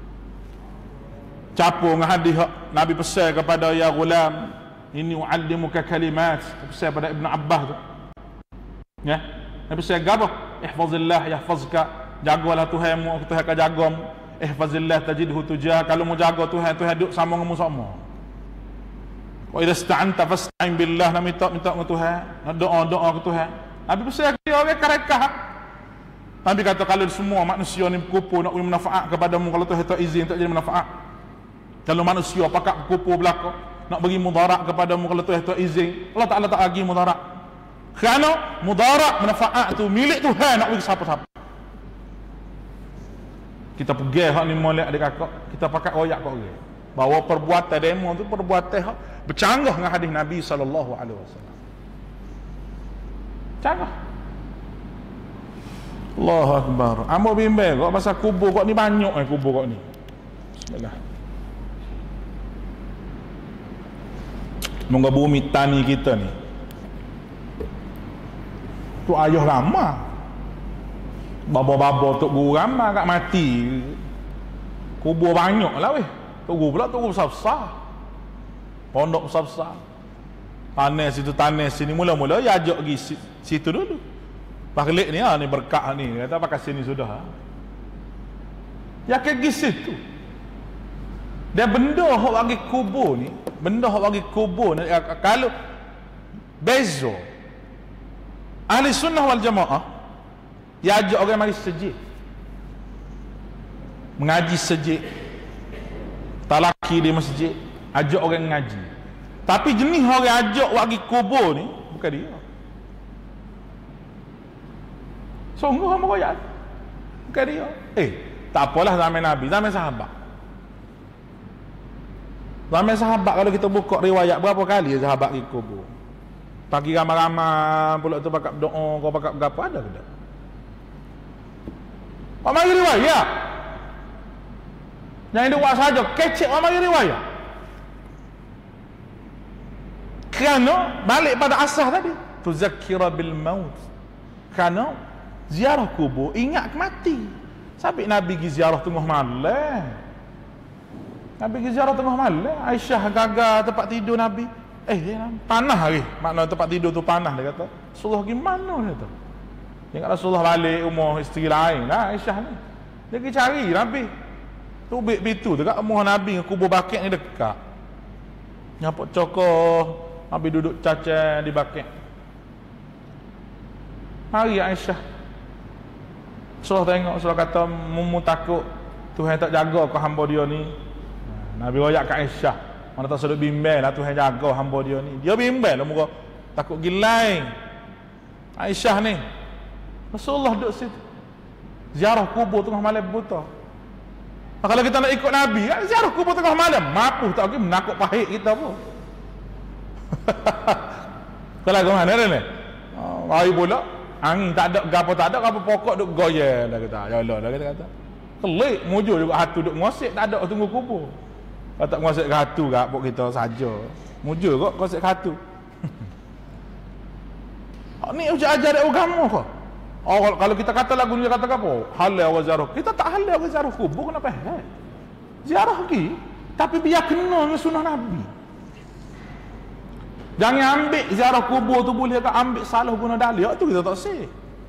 Capo dengan hadis Nabi pesan kepada ya gulam inni uallimuka kalimat. Pesan pada Ibn Abbas tu. Ya. Nabi pesan apa? Ihfazillah yahfazka. Jagalah Tuhanmu, Tuhan akan jagamu. Ihfazillah tajidhu tujah. Kalau mau jaga Tuhan, Tuhan duduk sama dengan sama. Wa idza ista'anta fasta'in billah. Nak minta dengan Tuhan, nak doa ke Tuhan. Nabi pesan dia orang kerekah. Nabi kata kalau semua manusia ni berkumpul nak beri manfaat kepadamu, kalau Tuhan tak izin tak jadi manfaat. Kalau manusia pakat berkumpul belaka nak bagi mudarat kepadamu, kalau Tuhan tak izin, Allah Ta'ala tak bagi mudarat. Kerana mudarat manfaat tu milik Tuhan nak bagi siapa-siapa. Kita pergi hak ni molek adik kakak, kita pakai royak kat orang. bahawa perbuatan demo tu perbuatan hak bercanggah dengan hadis Nabi sallallahu alaihi wasallam. Canggah. Allahu akbar. Amo bimbang kok pasal kubur kok ni banyak kubur kok ni. Bismillah. Moga bumi tani kita ni tu ayah ramah, babo-babo tok guru ramah kat mati, kubur banyak lah weh. Tok guru pula tok guru besar-besar, pondok besar-besar, tanah situ tanah sini, mula-mula ya ajak pergi situ dulu. Balik ni ni berkah ni, kata pakai sini sudah. Ya ke pergi situ. Dan benda hok bagi kubur ni, benda hok bagi kubur ni, kalau bezo ahli sunnah wal jamaah dia ajak orang mari sejid, mengaji sejid, talaki di masjid, ajak orang mengaji. Tapi jenis orang ajak bagi kubur ni bukan dia. Sungguh hamba royak bukan dia. Tak apalah zaman Nabi, zaman sahabat. Zaman sahabat kalau kita buka riwayat berapa kali sahabat pergi kubur. Pagi ramai-ramai pula tu pakak doa, kau pakak berapa ada ke tak? Orang mari riwayat. Yang dia buat saja kecek orang mari riwayat. Kerana balik pada asas tadi, tuzakkira bil maut. Kerana ziarah kubur ingat ke mati. Sampai Nabi pergi ziarah tengah malam. Nabi pergi ziarah tengah malam, Aisyah gagal tempat tidur Nabi. Panah hari. Makna tempat tidur tu panah, dia kata. Rasulullah gimana dia tu? Dia kata Rasulullah balik rumah isteri lain lah Aisyah ni. Dia pergi cari Nabi. Tubik pintu dekat rumah Nabi, kubur bakit ni dekat. Nyapok cokoh, Nabi duduk cacat di bakit. Mari Aisyah. Rasulullah tengok, Rasulullah kata, "Mumu takut Tuhan tak jaga kau hamba dia ni." Nabi royak kat Aisyah. Mana tak sedut bimbang lah Tuhan jaga hamba dia ni. Dia bimbang lah muka takut gilai. Aisyah ni. Rasulullah duduk situ. Ziarah kubur tengah malam buta. Nah, kalau kita nak ikut Nabi, kan ziarah kubur tengah malam. Mampu tak lagi menakut pahit kita pun. Kalau ke mana ni? Hari pula angin tak ada, gapo tak ada, gapo pokok duk goyang dah kata. Ya Allah dah kata. Kelik mujur juga hatu duk ngosek tak ada tunggu kubur. Kalau tak ngosek ke hatu kat pok kita saja. Mujur kok ngosek ke hatu. Ni ujar ajar agama kok. Oh, kalau kita kata lagu ni kata apa? Halal wa ziarah. Kita tak halal wa ziarah kubur kenapa? Ziarah lagi, tapi biar kena dengan sunnah Nabi. Jangan ambil ziarah kubur tu boleh tak ambil salah guna dalil tu kita tak sah.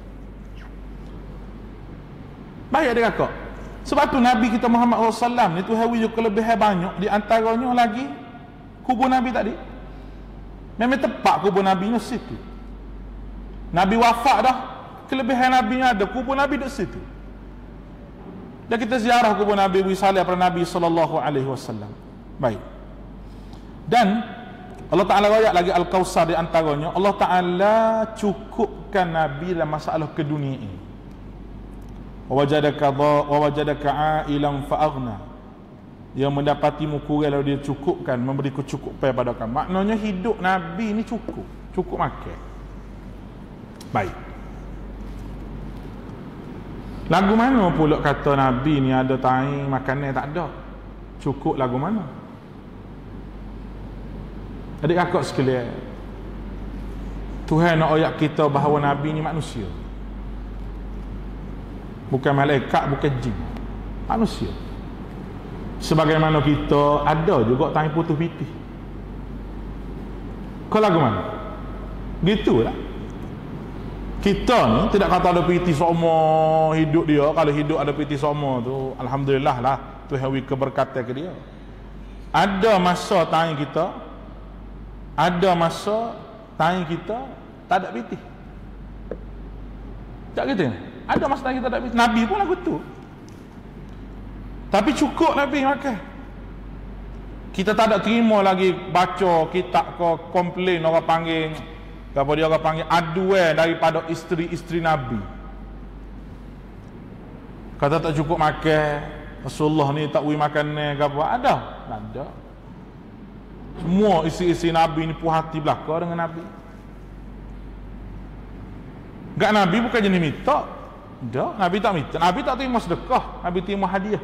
Baik dia kakak. Sebab tu Nabi kita Muhammad SAW ni tu hawi kelebihan banyak, di antaranya lagi kubur Nabi tadi. Memang tepat kubur Nabi ni situ. Nabi wafat dah, kelebihan Nabi ada, kubur Nabi di situ. Dan kita ziarah kubur Nabi, wisalah pada Nabi sallallahu alaihi wasallam. Baik. Dan Allah Taala royak lagi Al-Kautsar di antaranya, Allah Taala cukupkan Nabi dalam masalah keduniaan. Wa wajadaka ailan fa aghna. Yang mendapatimu kurang lalu dia cukupkan, memberi kecukupan pada kamu. Maknanya hidup Nabi ni cukup makan. Baik. Lagu mana pula kata Nabi ni ada tahi makanan tak ada? Cukup lagu mana? Adik kakak sekalian, Tuhan nak ayat kita bahawa Nabi ni manusia. Bukan malaikat, bukan jin. Manusia. Sebagaimana kita ada juga tahi putus pitih. Kau lagu mana? Gitulah. Kita ni tidak kata ada piti semua hidup dia. Kalau hidup ada piti semua tu, alhamdulillah lah, Tuhan wi keberkatan ke dia. Ada masa tanya kita, ada masa tanya kita tak ada piti. Tak gitu. Ada masa tanya kita tak ada piti. Nabi pun lagu tu. Tapi cukup Nabi makan. Kita tak ada terima lagi baca kitab ke komplain orang panggil apa dia orang panggil aduan daripada isteri-isteri Nabi. Kata tak cukup makan, Rasulullah ni tak boleh makan ni ke apa. Ada. Tak ada. Semua isi-isi Nabi ni puas hati belaka dengan Nabi. Enggak, Nabi bukan jenis minta. Tak, Nabi tak minta. Nabi tak terima sedekah, Nabi terima hadiah.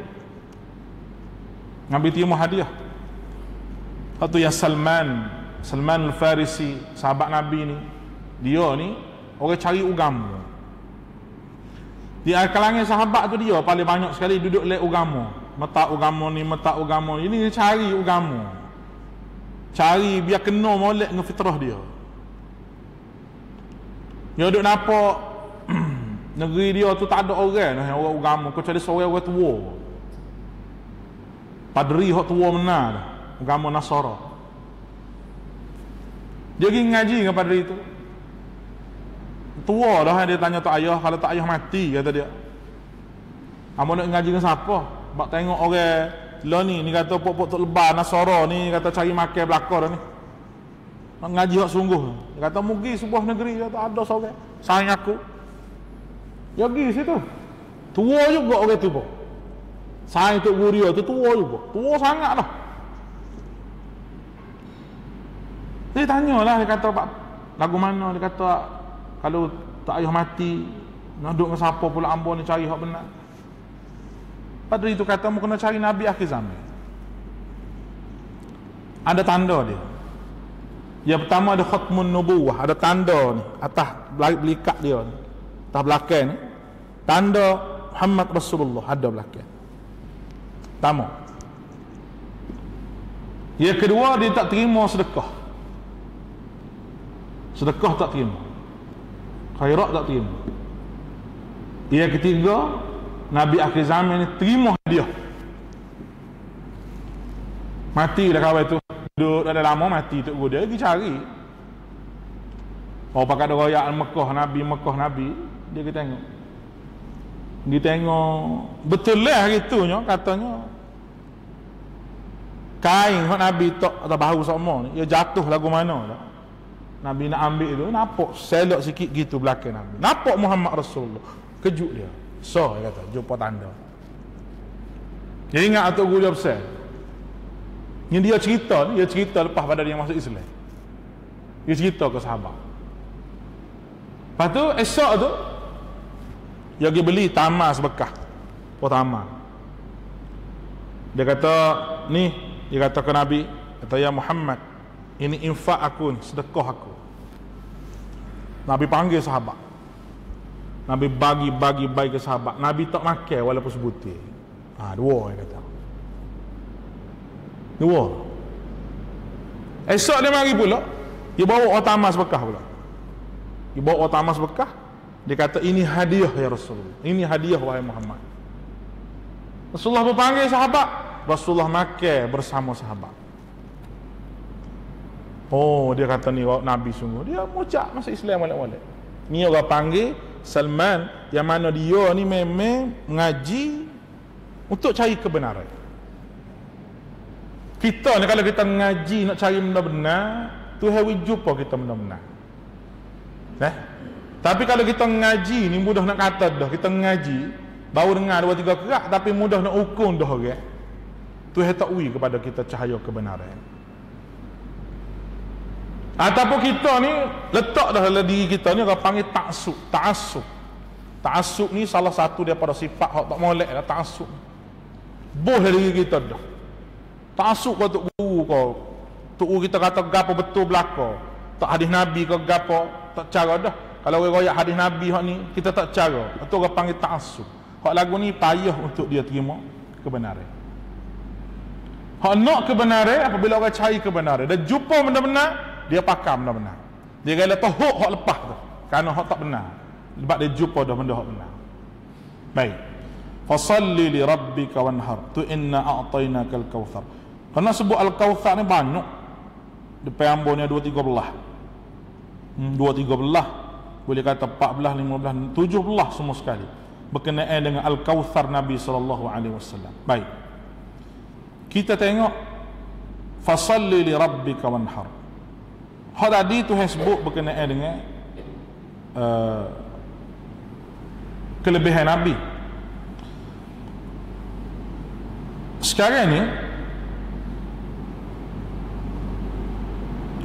Nabi terima hadiah. Satu yang Salman Al-Farisi, sahabat Nabi ni, dia ni orang cari agama. Di kalangan sahabat tu dia paling banyak sekali duduk lek agama. Metak agama ni, metak agama ni. Ini dia cari agama. Cari biar kena molek dengan fitrah dia. Dia duduk nampak negeri dia tu tak ada orang agama, kecuali seorang orang tua. Padri hak tua benar dah, agama Nasara. Dia pergi ngaji dengan padri tu. Tua dah, dia tanya tak ayah, kalau tak ayah mati, kata dia. Kamu nak ngaji dengan siapa? Bak tengok orang lah ni kata pok-pok tok lebar Nasara ni kata cari makan belakang ni. Nak ngaji hak sungguh. Dia kata mugi sebuah negeri kata ada seorang sayang aku. Dia pergi situ. Tua juga orang tu pun. Sayang tok guru dia tu tua juga. Tua sangat lah. Dia tanyalah, dia kata lagu mana, dia kata kalau tak ayah mati nak duduk dengan siapa pula ambo ni cari hak benar. Padri itu kata mu kena cari Nabi akhir zaman. Ada tanda dia. Yang pertama ada khatmun nubuwah, ada tanda ni atas belikat dia ni. Atas belakang ni tanda Muhammad Rasulullah ada belakang. Pertama. Yang kedua, dia tak terima sedekah. Sedekah tak terima. Khairat tak terima. Yang ketiga, Nabi akhir zaman ni terima hadiah. Mati dah kawan tu. Duduk dah lama mati tok guru dia pergi cari. Oh pakai ada royak Mekah Nabi, dia pergi tengok. Dia tengok betul lah gitunya katanya. Kain hak Nabi tok atau bahu semua ni, dia jatuh lagu mana dah. Nabi nak ambil tu, nampak selok sikit gitu belakang Nabi. Nampak Muhammad Rasulullah. Kejut dia. So, dia kata, jumpa tanda. Dia ingat atuk guru dia besar. Yang dia cerita lepas pada dia masuk Islam. Dia cerita ke sahabat. Lepas tu, esok tu, dia pergi beli tamas bekah. Tamas. Dia kata, dia kata ke Nabi, kata, ya Muhammad, ini infak aku ni, sedekah aku. Nabi panggil sahabat. Nabi bagi ke sahabat. Nabi tak makan walaupun sebutir. Dua dia kata. Dua. Esok dia mari pula, dia bawa tamas bekah pula. Dia bawa tamas bekah. Dia kata ini hadiah ya Rasulullah. Ini hadiah wahai Muhammad. Rasulullah berpanggil sahabat. Rasulullah makan bersama sahabat. Oh, dia kata ni Nabi sungguh. Dia mucak masuk Islam balik-balik. Ni orang panggil Salman, yang mana dia ni memang mengaji untuk cari kebenaran. Kita ni kalau kita mengaji nak cari benda benar, Tuhan will jumpa kita benda benar. Tapi kalau kita mengaji ni mudah nak kata dah, kita mengaji baru dengar 2-3 kerak tapi mudah nak ukur dah orang. Tuhan tak ui kepada kita cahaya kebenaran. Ataupun kita ni letak dah dalam diri kita ni orang panggil ta'assub. Ta'assub ni salah satu daripada sifat hak tak molek lah, ta'assub. Boh diri kita dah. Ta'assub kau tok guru kau. Tok guru kita kata gapo betul belaka. Tak hadis Nabi kau gapo, tak cara dah. Kalau orang royak hadis Nabi hak ni kita tak cara. Itu orang panggil ta'assub. Hak lagu ni payah untuk dia terima kebenaran. Hak nak kebenaran apabila orang cari kebenaran dan jumpa benda benar, dia pakam benda benar. Dia rela tahuk hak lepas tu kerana hak tak benar. Sebab dia jumpa dah benda hak benar. Baik. Fasalli li rabbika wanhar. Tu inna a'tainakal kautsar. Kerana sebut al-kautsar ni banyak. Depan ambonnya 2-3 belah. 2-3 belah. Boleh kata 14, 15, 17 belah semua sekali. Berkenaan dengan al-kautsar Nabi sallallahu alaihi wasallam. Baik. Kita tengok fasalli li rabbika wanhar. Hak tadi Tuhan sebut berkenaan dengan kelebihan Nabi. Sekarang ni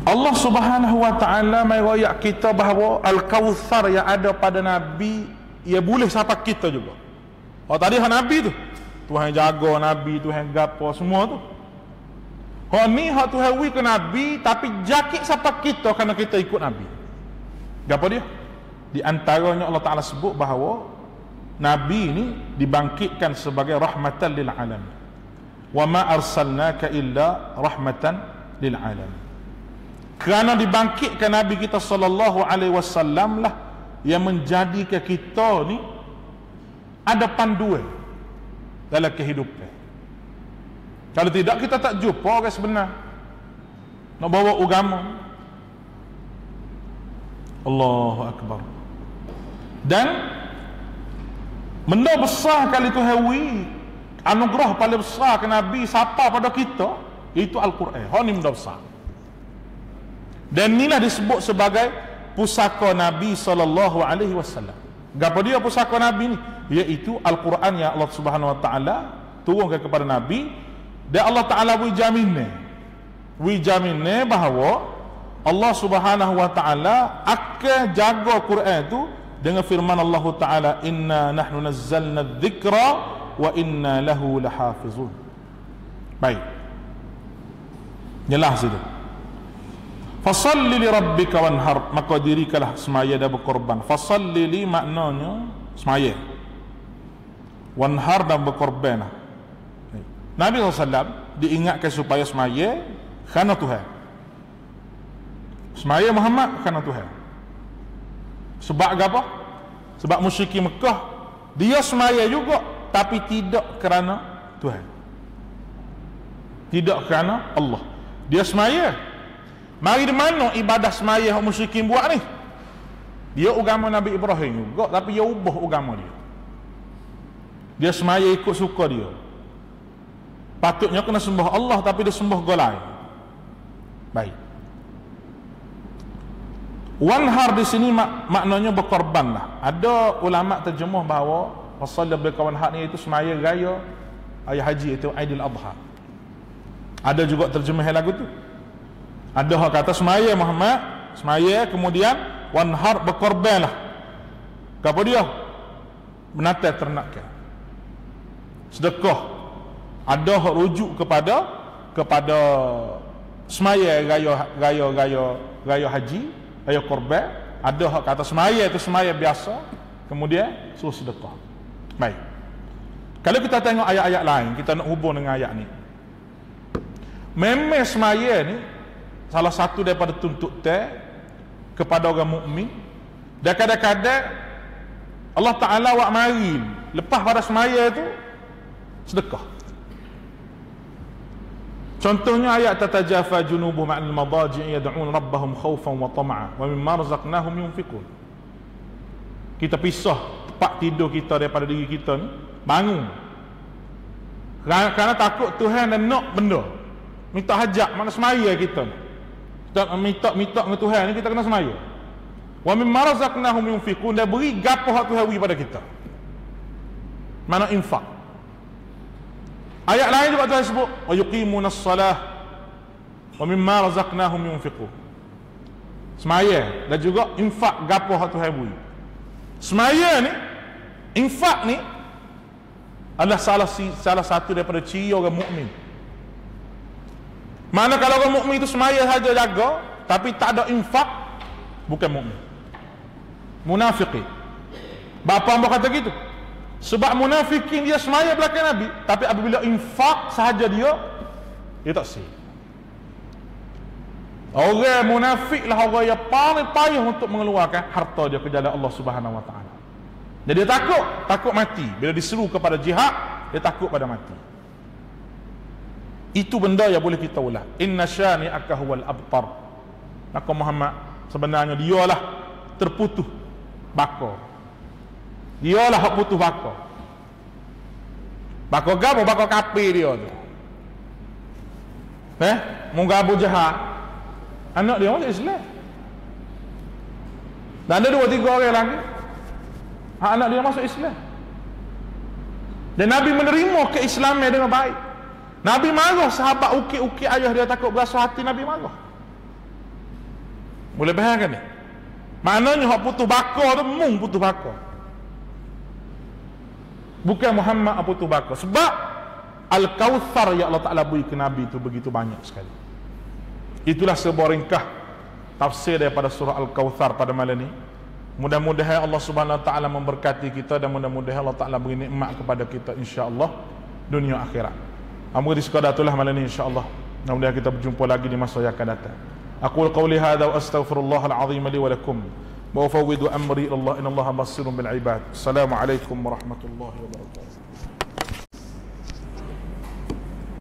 Allah Subhanahu wa taala mai royak kita bahawa Al-Kautsar yang ada pada Nabi ia boleh sampai kita juga. Oh tadi hak Nabi tu, Tuhan jaga Nabi, Tuhan gapo semua tu. Hak ni hak Tuhan wi ke Nabi tapi jakit sampai kita kerana kita ikut Nabi. Gapo dia? Di antaranya Allah Taala sebut bahawa Nabi ini dibangkitkan sebagai rahmatan lil alamin. Wa ma arsalnaka illa rahmatan lil alamin. Kerana dibangkitkan Nabi kita sallallahu alaihi wasallam lah yang menjadikan kita ni ada panduan dalam kehidupan. Kalau tidak kita tak jumpa orang sebenar nak bawa agama. Allahu akbar. Dan benda besar kali tu hawi anugerah paling besar ke Nabi siapa pada kita iaitu Al-Quran. Hak ni benda besar. Dan inilah disebut sebagai pusaka Nabi sallallahu alaihi wasallam. Gapo dia pusaka Nabi ni? Iaitu Al-Quran yang Allah Subhanahu wa taala turunkan kepada Nabi dan Allah Taala wi jamin bahawa Allah Subhanahu wa taala akan jaga Quran tu dengan firman Allah Taala, inna nahnu nazzalna adh-dhikra wa inna lahu lahafizun. Baik, jelas itu. Fasalli li rabbika wanhar, maka dirikalah semaya dan berkorban. Fasalli li maknanya semaya, wanhar dan berkorban. Nabi SAW diingatkan supaya semaya kerana Tuhan. Semaya Muhammad kerana Tuhan. Sebab apa? Sebab musyrikin Mekah dia semaya juga tapi tidak kerana Tuhan, tidak kerana Allah. Dia semaya. Mari di mana ibadah semaya yang musyrikin buat ni? Dia agama Nabi Ibrahim juga tapi dia ubah agama dia. Dia semaya ikut suka dia. Patutnya kena sembah Allah tapi dia sembah golai. Baik. Wanhar di sini maknanya berkorban lah. Ada ulama terjemah bahawa fasalli bi wanhar ni itu semaya raya haji itu Aidil Adha. Ada juga terjemah lagu tu. Ada hak kata semaya Muhammad, semaya kemudian wanhar berkorban lah. Apa dia? Menatai ternaknya. Sedekah. Ada hak rujuk kepada semaya raya haji, raya korban. Ada hak kata semaya itu semaya biasa, kemudian suruh sedekah. Baik. Kalau kita tengok ayat-ayat lain, kita nak hubung dengan ayat ni. Memang semaya ni salah satu daripada tuntutan kepada orang mukmin. Dan kadang-kadang Allah Ta'ala wak mari lepas pada semaya itu sedekah. Contohnya ayat tatajafa junubuhum 'anil madaji' yad'un rabbahum khaufan wa tama'a wa mimma razaqnahum yunfiqun. Kita pisah tempat tidur kita daripada diri kita ni, bangun kerana takut Tuhan dan nak benda, minta hajat, mana semaya kita ni. Kita minta dengan Tuhan ni, kita kena semaya. Wa mimma razaqnahum yunfiqun, dia beri gapo hak Tuhan beri pada kita, mana infak. Ayat lain juga Tuhan sebut wa yuqimunas salah wa mimma razaqnahum yunfiqun. Semaya dan juga infak gapo hak Tuhan beri. Semaya ni, infak ni adalah salah satu daripada ciri orang mukmin. Mana kalau orang mukmin itu semaya saja jaga tapi tak ada infak, bukan mukmin, munafiqin. Bapa hamba kata gitu. Sebab munafikin dia semaya belakang Nabi tapi apabila infak sahaja dia tak sih. Orang munafik lah orang yang paling payah untuk mengeluarkan harta dia ke jalan Allah Subhanahu wa taala. Jadi dia takut mati. Bila diseru kepada jihad, dia takut pada mati. Itu benda yang boleh kita ulah. Inna syani'aka huwal abtar. Maka Muhammad sebenarnya dialah terputus bakar. Dialah hak putus bakar. Bakar gapo? Bakar kafir dia tu. Munggah Abu Jahal, anak dia masuk Islam. Dan ada 2-3 orang lagi anak dia masuk Islam. Dan Nabi menerima keislaman dengan baik. Nabi marah sahabat ukir-ukir ayah dia takut berasa hati, Nabi marah. Boleh faham kan ni? Maknanya hak putus bakar tu mung putus bakar. Bukan Muhammad apa putus bakar. Sebab Al-Kautsar yang Allah Ta'ala beri ke Nabi tu begitu banyak sekali. Itulah sebuah ringkah tafsir daripada surah Al-Kautsar pada malam ni. Mudah-mudahan Allah Subhanahu Wa Ta'ala memberkati kita, dan mudah-mudahan Allah Ta'ala beri nikmat kepada kita, insya-Allah dunia akhirat. Amun sekadar itulah malam ni, insya-Allah. Mudah-mudahan kita berjumpa lagi di masa yang akan datang. Aqul qawli hadza wa astaghfirullahal azim li wa lakum wa ufawwidu amri ila Allah, innallaha basirun bil ibad. Assalamualaikum warahmatullahi wabarakatuh.